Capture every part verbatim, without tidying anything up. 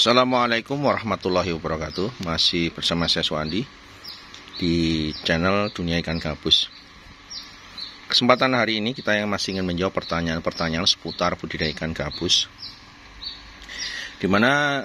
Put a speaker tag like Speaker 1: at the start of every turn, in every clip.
Speaker 1: Assalamualaikum warahmatullahi wabarakatuh. Masih bersama saya Suwandi di channel Dunia Ikan Gabus. Kesempatan hari ini kita yang masih ingin menjawab pertanyaan-pertanyaan seputar budidaya ikan gabus, dimana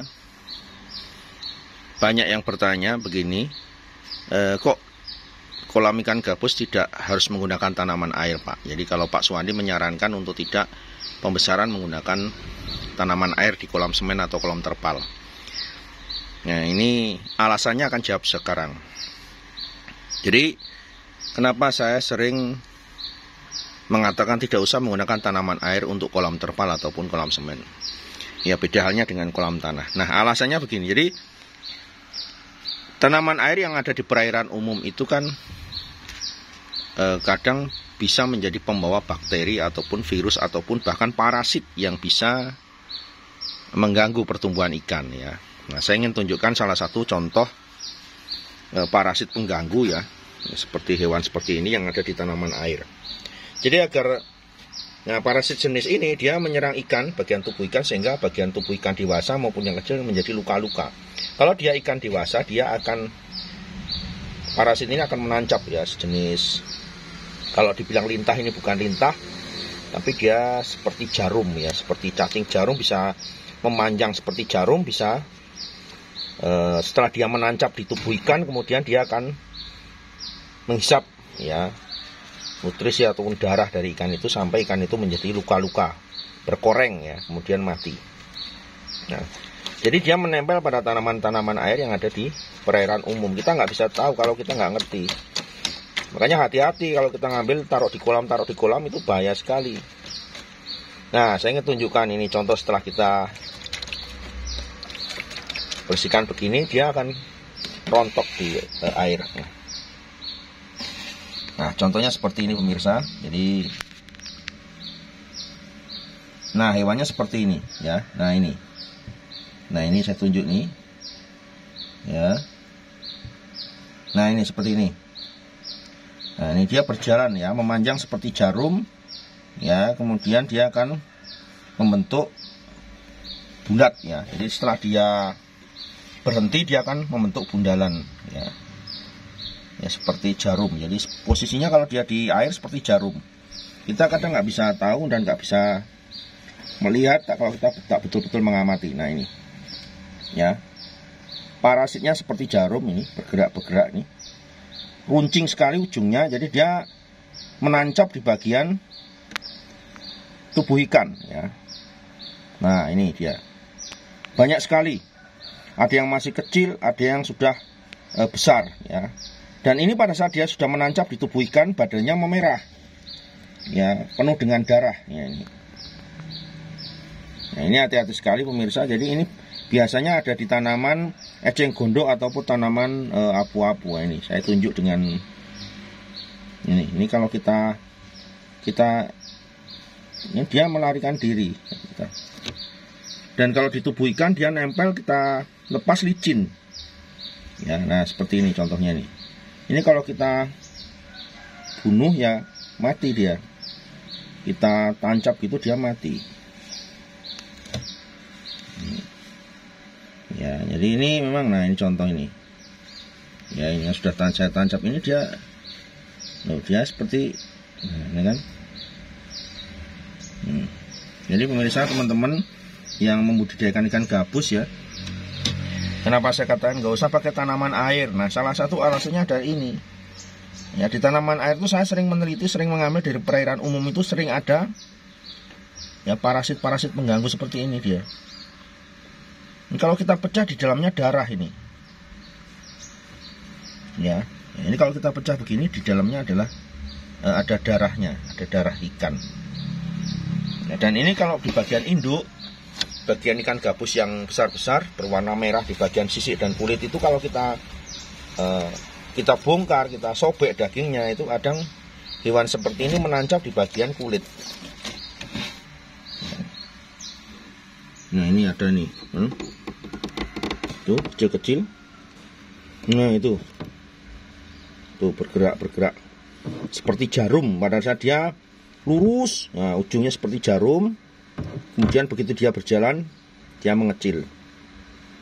Speaker 1: banyak yang bertanya begini, e, kok kolam ikan gabus tidak harus menggunakan tanaman air, Pak? Jadi kalau Pak Suwandi menyarankan untuk tidak pembesaran menggunakan tanaman air di kolam semen atau kolam terpal. Nah, ini alasannya akan jawab sekarang. Jadi kenapa saya sering mengatakan tidak usah menggunakan tanaman air untuk kolam terpal ataupun kolam semen. Ya, beda halnya dengan kolam tanah. Nah, alasannya begini. Jadi tanaman air yang ada di perairan umum itu kan eh, kadang bisa menjadi pembawa bakteri ataupun virus ataupun bahkan parasit yang bisa mengganggu pertumbuhan ikan, ya. Nah, saya ingin tunjukkan salah satu contoh e, parasit pengganggu, ya, seperti hewan seperti ini yang ada di tanaman air. Jadi agar nah, parasit jenis ini dia menyerang ikan, bagian tubuh ikan, sehingga bagian tubuh ikan dewasa maupun yang kecil menjadi luka-luka. Kalau dia ikan dewasa, dia akan parasit ini akan menancap, ya, sejenis, kalau dibilang lintah, ini bukan lintah, tapi dia seperti jarum, ya, seperti cacing jarum, bisa memanjang seperti jarum, bisa e, setelah dia menancap di tubuh ikan, kemudian dia akan menghisap, ya, nutrisi ataupun darah dari ikan itu sampai ikan itu menjadi luka-luka, berkoreng, ya, kemudian mati. Nah, jadi dia menempel pada tanaman-tanaman air yang ada di perairan umum. Kita nggak bisa tahu kalau kita nggak ngerti. Makanya hati-hati kalau kita ngambil, taruh di kolam, taruh di kolam itu bahaya sekali. Nah, saya ingin tunjukkan ini contoh setelah kita bersihkan begini, dia akan rontok di uh, air. Nah, contohnya seperti ini pemirsa. Jadi, nah hewannya seperti ini, ya. Nah ini, nah ini saya tunjuk nih, ya. Nah ini seperti ini. Nah ini dia berjalan, ya, memanjang seperti jarum, ya. Kemudian dia akan membentuk bulat, ya. Jadi setelah dia berhenti, dia akan membentuk bundalan, ya, ya seperti jarum. Jadi posisinya kalau dia di air seperti jarum. Kita kadang nggak bisa tahu dan nggak bisa melihat kalau kita tak betul-betul mengamati. Nah ini, ya, parasitnya seperti jarum, ini bergerak-bergerak nih, runcing sekali ujungnya. Jadi dia menancap di bagian tubuh ikan, ya. Nah ini dia, banyak sekali. Ada yang masih kecil, ada yang sudah e, besar, ya. Dan ini pada saat dia sudah menancap di tubuh ikan, badannya memerah, ya, penuh dengan darah, ya, ini. Nah ini hati-hati sekali pemirsa. Jadi ini biasanya ada di tanaman eceng gondok ataupun tanaman e, apu-apu. Ini saya tunjuk dengan ini. Ini kalau kita kita ini dia melarikan diri. Dan kalau di tubuh ikan dia nempel, kita lepas licin, ya. Nah seperti ini contohnya nih. Ini kalau kita bunuh, ya, mati dia. Kita tancap gitu, dia mati. Ya, jadi ini memang, nah ini contoh ini, ya, ini yang sudah saya tancap ini dia, loh, dia seperti, nah, ini kan. Hmm. Jadi pemirsa, teman-teman yang membudidayakan ikan gabus, ya, kenapa saya katakan nggak usah pakai tanaman air? Nah, salah satu alasannya dari ini. Ya, di tanaman air itu saya sering meneliti, sering mengambil dari perairan umum itu sering ada, ya, parasit-parasit pengganggu seperti ini dia. Ini kalau kita pecah di dalamnya darah ini. Ya, ya ini kalau kita pecah begini di dalamnya adalah eh, ada darahnya, ada darah ikan. Ya, dan ini kalau di bagian induk, bagian ikan gabus yang besar-besar berwarna merah di bagian sisik dan kulit itu, kalau kita eh, kita bongkar, kita sobek dagingnya, itu kadang hewan seperti ini menancap di bagian kulit. Nah ini ada nih, hmm? Tuh kecil-kecil. Nah itu, tuh bergerak-bergerak seperti jarum. Pada saat dia lurus, nah ujungnya seperti jarum. Kemudian begitu dia berjalan, dia mengecil.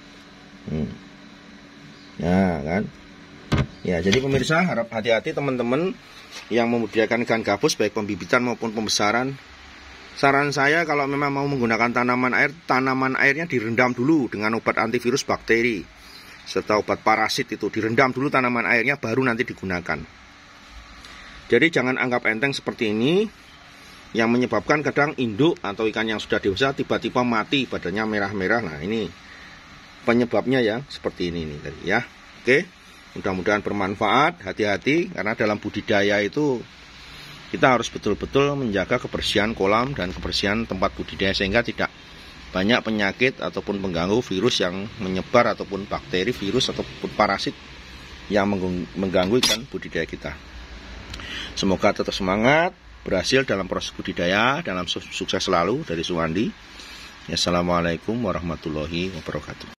Speaker 1: Hmm. Nah kan, ya jadi pemirsa harap hati-hati teman-teman yang membudidayakan ikan gabus baik pembibitan maupun pembesaran. Saran saya kalau memang mau menggunakan tanaman air, tanaman airnya direndam dulu dengan obat antivirus bakteri serta obat parasit, itu direndam dulu tanaman airnya baru nanti digunakan. Jadi jangan anggap enteng seperti ini, yang menyebabkan kadang induk atau ikan yang sudah dewasa tiba-tiba mati, badannya merah-merah. Nah ini penyebabnya ya seperti ini nih tadi ya. Oke, mudah-mudahan bermanfaat. Hati-hati karena dalam budidaya itu kita harus betul-betul menjaga kebersihan kolam dan kebersihan tempat budidaya sehingga tidak banyak penyakit ataupun pengganggu virus yang menyebar ataupun bakteri, virus ataupun parasit yang mengganggu ikan budidaya kita. Semoga tetap semangat, berhasil dalam proses budidaya, dalam sukses selalu dari Suwandi. Assalamualaikum warahmatullahi wabarakatuh.